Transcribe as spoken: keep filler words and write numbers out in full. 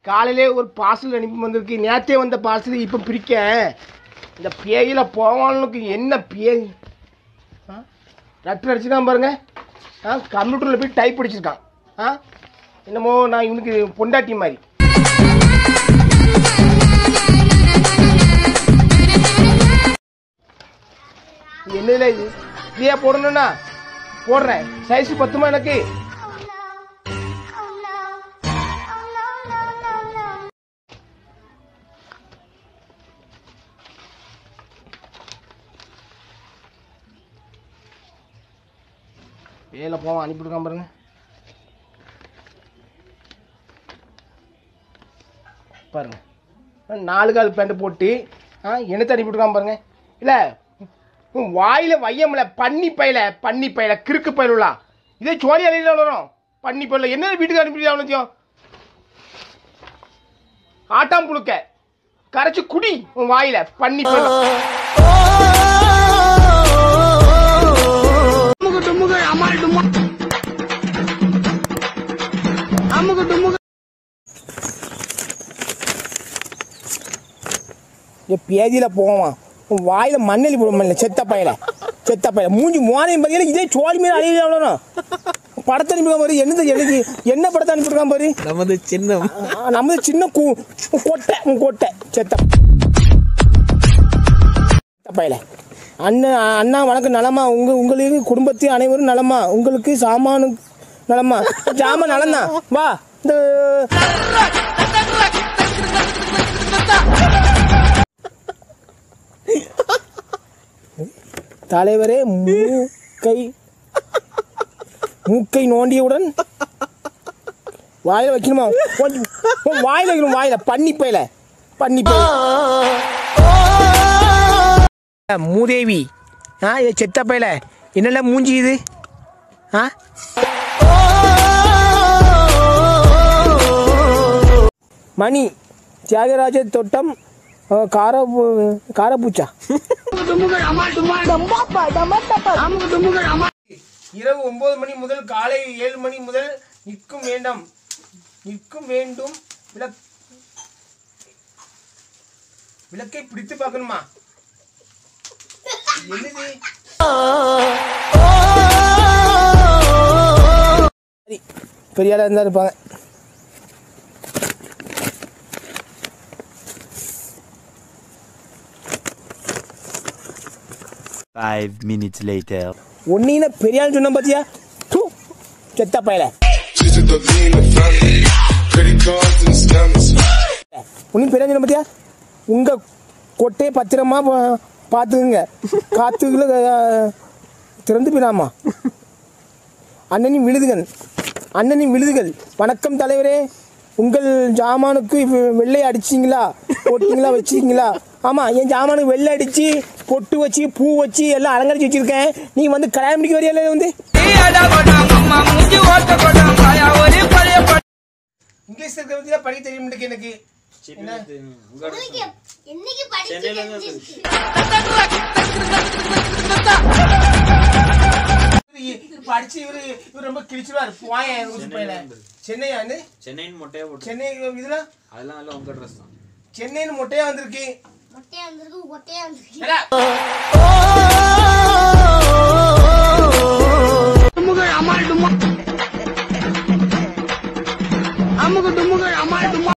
காலையிலே ஒரு பார்சல் அனுப்பி வந்திருக்கு. நேற்றே வந்த பார்சல் இப்போ பிரிக்க இந்த பேயில போவானுக்கு என்ன பேய் ஆ லெட்டர் அடிச்சுதான் பாருங்க. ஆ கம்ப்யூட்டரில் போய் டைப் அடிச்சிருக்கான். ஆ என்னமோ நான் இவனுக்கு பொண்டாட்டி மாதிரி. என்னதுல இது இதையா போடணும்னா போடுறேன். சைஸ் பத்துமா எனக்கு? வேலை போவான் அனுப்பிவிடுக்கான் பாருங்க. பாருங்க நாலு கால் பேண்ட் போட்டு ஆ என்னத்தை அனுப்பிவிடுக்கான் பாருங்க. இல்லை வாயில வையமில்ல பன்னி பயில பன்னி பயில கிறுக்கு பயிலா இதே சோழி அலையில வளரும் பன்னி பயில என்ன வீட்டுக்கு அனுப்பிட்டு அவ்வளோத்தையும் ஆட்டாம் புழுக்க கரைச்சி குடி உன் வாயில பன்னி பயில. பேதியில போவான் வாயில மண்ணெலி போட முடியல. செத்த பையல செத்த பையல மூஞ்சி மோனையும் பார்த்தீங்கன்னா இதே சோழி மேல அழிய அவ்வளோ படத்தை அனுப்பிருக்கான் பாரு. என்ன எனக்கு என்ன படத்தை அனுப்பிருக்கான் பாரு. நமது சின்ன நமது சின்ன கொட்டை கொட்டை செத்த பையல. அண்ணன் அண்ணா வணக்கம். நலமா உங்க உங்களுக்கு குடும்பத்தையும் அனைவரும் நலமா? உங்களுக்கு சாமானு நலமா? சாமான் நலம்தான். வா இந்த தலைவரே மூக்கை மூக்கை நோண்டியவுடன் வாயில வைக்கணுமா? வாயில வைக்கணும். வாயில பன்னி பையில பன்னி பையில மூதேவி. ஆ இது செத்த பையில என்னெல்லாம் மூஞ்சி இது? ஆ மணி தியாகராஜ தோட்டம் கார காரப்பூச்சா. இரவு ஒன்பது மணி முதல் காலை ஏழு மணி முதல் நிற்கும் வேண்டாம் நிற்கும் வேண்டும் விளக் விளக்கை பிடித்து பார்க்கணுமா? என்னது பெரிய ஆளா இருந்தா இருப்பாங்க. Five minutes later. ஒன்னீன பெரிய ஆள் சொன்ன பாத்தியா? செத்த பையல ஒன்னும் பெரிய சொன்ன பாத்தியா? உங்க கொட்டையை பத்திரமா பார்த்துக்குங்க. காத்துக்குள்ள திறந்து போயிடாமா. அண்ணனின் விழுதுகள் அண்ணனின் விழுதுகள். வணக்கம் தலைவரே. உங்கள் ஜாமானுக்கு வெள்ளை அடிச்சிங்களா பொட்டிங்களா வச்சிங்களா? ஆமா என் ஜாமானுக்கு வெள்ளை அடிச்சு பொட்டு வச்சு பூ வச்சு எல்லாம் அலங்கரிச்சு வச்சிருக்கேன். நீ வந்து கல்யாணம் முடிக்க வரையில வந்து இங்கிலீஷ் இருக்கிற படிக்க தெரியும் எனக்கு. படிச்சு இவரு இவர் ரொம்ப கிழிச்சுவாரு. சென்னையா சென்னைன்னு மொட்டையா போட்டு சென்னை இதுல அதெல்லாம் எல்லாம் உங்க ட்ரெஸ் தான். சென்னைன்னு மொட்டையா வந்திருக்கு. மொட்டையா வந்திருக்கு மொட்டையா வந்திருக்கு. அம்முக அமால் டுமா அம்முக டுமுக அமால் டுமா